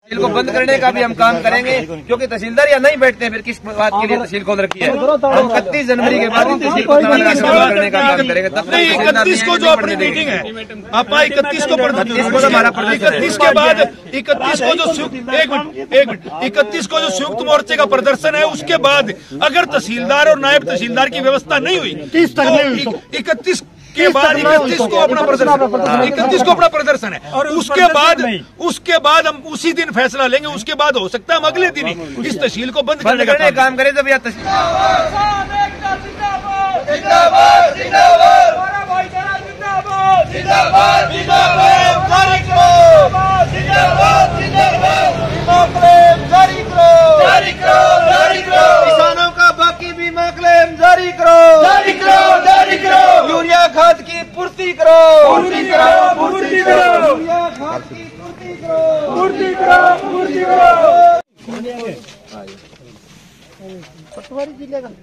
तहसील को बंद करने का भी हम काम करेंगे, क्योंकि तहसीलदार यहाँ नहीं बैठते हैं, फिर किस बात के लिए तहसील खोल रखी है। हम 31 जनवरी के बाद तहसील को करने का काम करेंगे। तब तक 31 को जो अपनी मीटिंग है, आप 31 को हमारा 31 के बाद 31 को जो संयुक्त 31 को जो संयुक्त मोर्चे का प्रदर्शन है, उसके बाद अगर तहसीलदार और नायब तहसीलदार की व्यवस्था नहीं हुई तो 31 के बाद 31 को अपना प्रदर्शन है, और उसके बाद हम उसी दिन फैसला लेंगे। उसके बाद हो सकता है हम अगले दिन ही इस तहसील को बंद करने का काम करें। जब यह किसानों का बाकी बीमा क्लेम जारी करो, जारी करो, जारी करो। यूरिया खाद की पूर्ति करो, पूर्ति करो, पूर्ति करो। यूरिया खाद की पूर्ति करो, पूर्ति करो, पूर्ति करो। पटवारी जिले का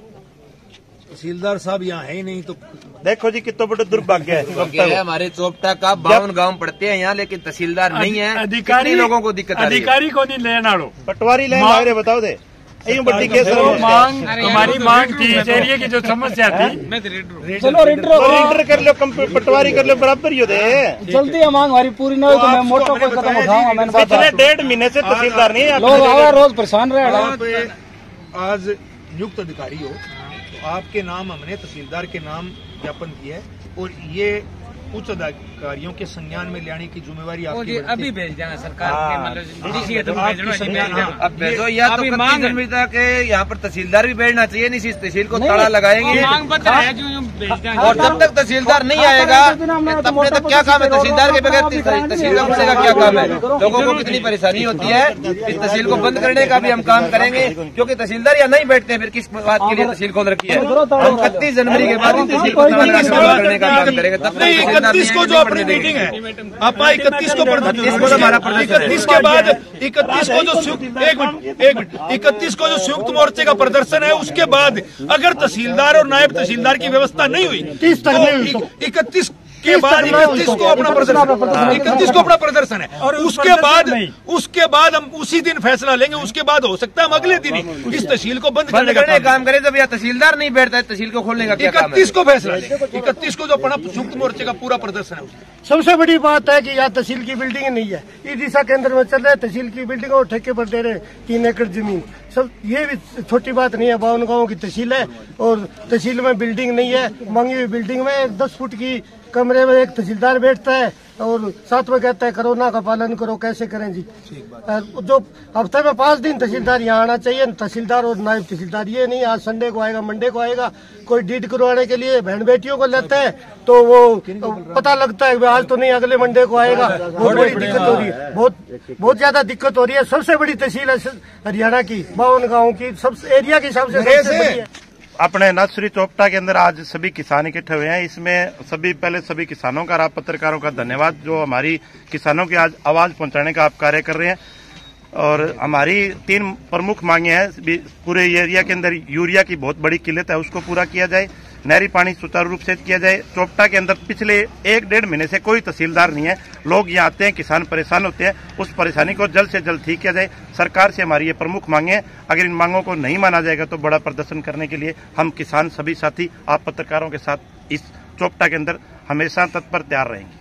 तहसीलदार साहब यहाँ है ही नहीं, तो देखो जी कितना बड़ा दुर्भाग्य है। हमारे चोपटा का 52 गांव पड़ते हैं यहाँ, लेकिन तहसीलदार नहीं है। अधिकारी लोगों को दिक्कत आ रही है। अधिकारी को नहीं लेना लो, पटवारी ले बताओ दे। बड़ी केस मांग हमारी मांग थी, इस एरिया की जो समस्या थी, चलो रेंडर कर लो, पटवारी कर लो, बराबर ही होते। जल्दी है मांग हमारी पूरी न हो तो मैं मोटो कोई कदम उठाऊंगा। मैंने पिछले 1.5 महीने से तहसीलदार नहीं है, लोग आवा रोज परेशान रहे। आप आज नियुक्त अधिकारी हो, तो आपके नाम हमने तहसीलदार के नाम ज्ञापन किया है, और ये उच्च अधिकारियों के संज्ञान में लाने की जिम्मेवारी आपकी। अभी भेज देना सरकार के, मतलब अब भेजो, या तो 31 जनवरी तक यहाँ पर तहसीलदार भी बैठना चाहिए, नहीं इस तहसील को ताला लगाएंगे। और जब तक तहसीलदार नहीं आएगा, तब तक क्या काम है तहसीलदार के बगैर? तहसील का क्या काम है? लोगों को कितनी परेशानी होती है। इस तहसील को बंद करने का भी हम काम करेंगे, क्योंकि तहसीलदार यहाँ नहीं बैठते हैं, फिर किस बात के लिए तहसील खोल रखी है। हम 31 जनवरी के बाद तहसील को करने का काम करेंगे। तब तक 31 को जो अपनी मीटिंग है, आप 31 को हमारा 31 के बाद 31 को जो 31 को जो संयुक्त मोर्चे का प्रदर्शन है, उसके बाद अगर तहसीलदार और नायब तहसीलदार की व्यवस्था नहीं हुई तो 31 के बाद 31 को अपना प्रदर्शन है, और उसके बाद हम उसी दिन फैसला लेंगे। उसके बाद हो सकता है हम अगले दिन ही इस तहसील को बंद करने का काम करें। जब यह तहसीलदार नहीं बैठता है, तहसील को खोलने का क्या काम है? 31 को फैसला लेंगे, 31 को जो अपना संयुक्त मोर्चे का पूरा प्रदर्शन है। सबसे बड़ी बात है कि यहाँ तहसील की बिल्डिंग नहीं है। ई दिशा केंद्र में चल रहे तहसील की बिल्डिंग और ठेके पर दे रहे 3 एकड़ जमीन। सब ये भी छोटी बात नहीं है। 52 गाँव की तहसील है और तहसील में बिल्डिंग नहीं है। मांगी हुई बिल्डिंग में 10 फुट की कमरे में एक तहसीलदार बैठता है और साथ में कहता है कोरोना का पालन करो। कैसे करें जी? जो हफ्ते में 5 दिन तहसीलदार यहाँ आना चाहिए, तहसीलदार और नायब तहसीलदार। ये नहीं आज संडे को आएगा, मंडे को आएगा। कोई डीड करवाने के लिए बहन बेटियों को लेते हैं तो वो पता लगता है आज तो नहीं अगले मंडे को आएगा। बहुत बड़ी दिक्कत हो रही है, बहुत ज्यादा दिक्कत हो रही है। सबसे बड़ी तहसील है हरियाणा की, 52 गाँव की, सब एरिया की सबसे बड़ी है। अपने नर्सरी चोपटा के अंदर आज सभी किसान इकट्ठे हुए हैं। इसमें पहले सभी किसानों का, आप पत्रकारों का धन्यवाद, जो हमारी किसानों की आज आवाज पहुंचाने का आप कार्य कर रहे हैं। और हमारी 3 प्रमुख मांगे हैं। पूरे एरिया के अंदर यूरिया की बहुत बड़ी किल्लत है, उसको पूरा किया जाए। नहरी पानी सुचारू रूप से किया जाए। चोपटा के अंदर पिछले 1-1.5 महीने से कोई तहसीलदार नहीं है। लोग यहाँ आते हैं, किसान परेशान होते हैं। उस परेशानी को जल्द से जल्द ठीक किया जाए। सरकार से हमारी ये प्रमुख मांगे हैं। अगर इन मांगों को नहीं माना जाएगा तो बड़ा प्रदर्शन करने के लिए हम किसान सभी साथी आप पत्रकारों के साथ इस चोपटा के अंदर हमेशा तत्पर तैयार रहेंगे।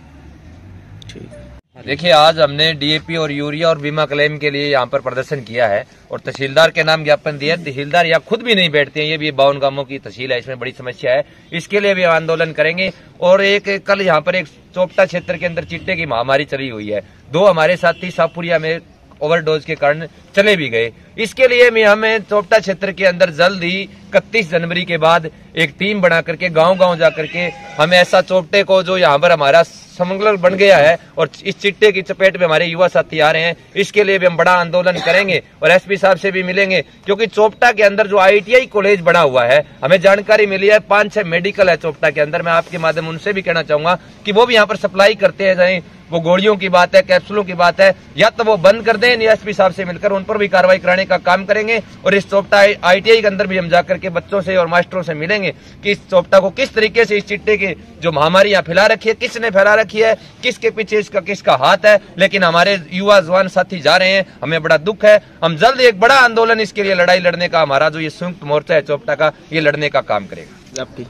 देखिए, आज हमने डीएपी और यूरिया और बीमा क्लेम के लिए यहाँ पर प्रदर्शन किया है और तहसीलदार के नाम ज्ञापन दिया। तहसीलदार यहाँ खुद भी नहीं बैठते हैं। ये भी 52 गांवों की तहसील है, इसमें बड़ी समस्या है। इसके लिए भी आंदोलन करेंगे। और कल यहाँ पर एक चोपटा क्षेत्र के अंदर चिट्टे की महामारी चली हुई है। 2 हमारे साथी सापुरिया में ओवरडोज के कारण चले भी गए। इसके लिए हमें चोपटा क्षेत्र के अंदर जल्द ही 31 जनवरी के बाद एक टीम बना करके गांव-गांव जाकर के हमें ऐसा चोपटे को, जो यहाँ पर हमारा समग्र बन गया है और इस चिट्टे की चपेट में हमारे युवा साथी आ रहे हैं, इसके लिए भी हम बड़ा आंदोलन करेंगे और एसपी साहब से भी मिलेंगे। क्योंकि चोपटा के अंदर जो ITI कॉलेज बना हुआ है, हमें जानकारी मिली है 5-6 मेडिकल है चोपटा के अंदर। मैं आपके माध्यम उनसे भी कहना चाहूंगा कि वो भी यहाँ पर सप्लाई करते हैं। चाहे वो गोलियों की बात है, कैप्सूलों की बात है, या तो वो बंद कर दें, एसपी साहब से मिलकर उन पर भी कार्रवाई कराने का काम करेंगे। और इस चोपटा ITI के अंदर भी हम जाकर के बच्चों से और मास्टरों से मिलेंगे कि इस चोपटा को किस तरीके से, इस चिट्टे की जो महामारी यहाँ फैला रखी है, किसने फैला रखी है, किसके पीछे इसका किसका हाथ है। लेकिन हमारे युवा जवान साथी जा रहे हैं, हमें बड़ा दुख है। हम जल्द एक बड़ा आंदोलन इसके लिए लड़ाई लड़ने का, हमारा जो ये संयुक्त मोर्चा है चोपटा का, ये लड़ने का काम करेगा। आपकी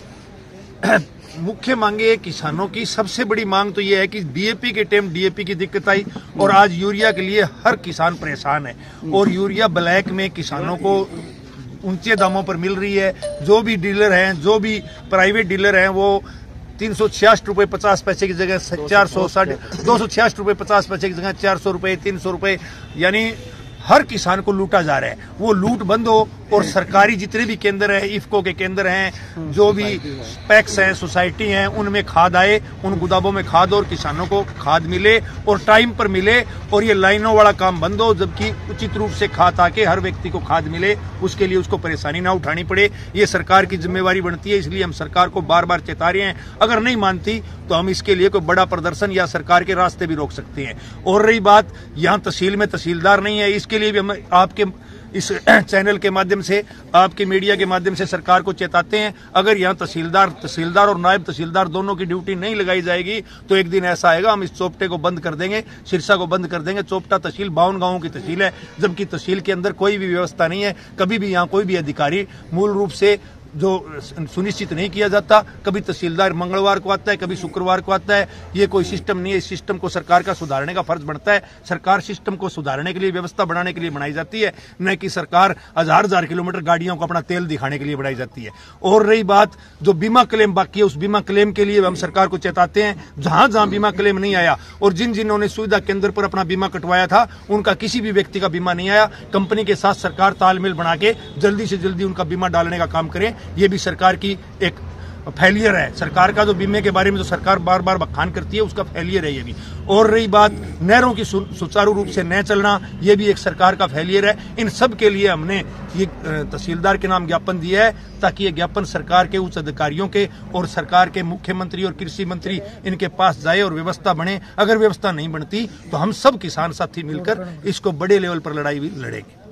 मुख्य मांगे किसानों की सबसे बड़ी मांग तो ये है कि डीएपी के टाइम डीएपी की दिक्कत आई और आज यूरिया के लिए हर किसान परेशान है और यूरिया ब्लैक में किसानों को ऊंचे दामों पर मिल रही है। जो भी डीलर हैं, जो भी प्राइवेट डीलर हैं, वो 366 रुपये 50 पैसे की जगह 266 रुपये 50 पैसे की जगह 400 रुपये 300 रुपये, यानी हर किसान को लूटा जा रहा है। वो लूट बंद हो और सरकारी जितने भी केंद्र हैं, इफको के केंद्र हैं, जो भी पैक्स हैं, सोसाइटी हैं, उनमें खाद आए, उन गोदामों में खाद और किसानों को खाद मिले और टाइम पर मिले और ये लाइनों वाला काम बंद हो, जबकि उचित रूप से खाद आके हर व्यक्ति को खाद मिले, उसके लिए उसको परेशानी ना उठानी पड़े। ये सरकार की जिम्मेवारी बनती है, इसलिए हम सरकार को बार बार चेता रहे हैं। अगर नहीं मानती तो हम इसके लिए कोई बड़ा प्रदर्शन या सरकार के रास्ते भी रोक सकते हैं। और रही बात यहाँ तहसील में तहसीलदार नहीं है, इसके लिए भी हम आपके इस चैनल के माध्यम से, आपके मीडिया के माध्यम से सरकार को चेताते हैं, अगर यहाँ तहसीलदार और नायब तहसीलदार दोनों की ड्यूटी नहीं लगाई जाएगी तो एक दिन ऐसा आएगा हम इस चोपटे को बंद कर देंगे, सिरसा को बंद कर देंगे। चोपटा तहसील 52 गांवों की तहसील है, जबकि तहसील के अंदर कोई भी व्यवस्था नहीं है। कभी भी यहाँ कोई भी अधिकारी मूल रूप से जो सुनिश्चित नहीं किया जाता, कभी तहसीलदार मंगलवार को आता है, कभी शुक्रवार को आता है। ये कोई सिस्टम नहीं है। इस सिस्टम को सरकार का सुधारने का फर्ज बनता है। सरकार सिस्टम को सुधारने के लिए, व्यवस्था बनाने के लिए बनाई जाती है, न कि सरकार हजार किलोमीटर गाड़ियों को अपना तेल दिखाने के लिए बनाई जाती है। और रही बात जो बीमा क्लेम बाकी है, उस बीमा क्लेम के लिए हम सरकार को चेताते हैं, जहां जहां बीमा क्लेम नहीं आया और जिन्होंने सुविधा केंद्र पर अपना बीमा कटवाया था, उनका किसी भी व्यक्ति का बीमा नहीं आया। कंपनी के साथ सरकार तालमेल बना के जल्दी से जल्दी उनका बीमा डालने का काम करें। ये भी सरकार की एक फेलियर है। सरकार का जो बीमे के बारे में जो सरकार बार बार बखान करती है, उसका फेलियर है ये भी। और रही बात नहरों की सुचारू रूप से न चलना, ये भी एक सरकार का फेलियर है। इन सब के लिए हमने ये तहसीलदार के नाम ज्ञापन दिया है, ताकि ये ज्ञापन सरकार के उच्च अधिकारियों के और सरकार के मुख्यमंत्री और कृषि मंत्री इनके पास जाए और व्यवस्था बने। अगर व्यवस्था नहीं बनती तो हम सब किसान साथी मिलकर इसको बड़े लेवल पर लड़ाई भी लड़ेंगे।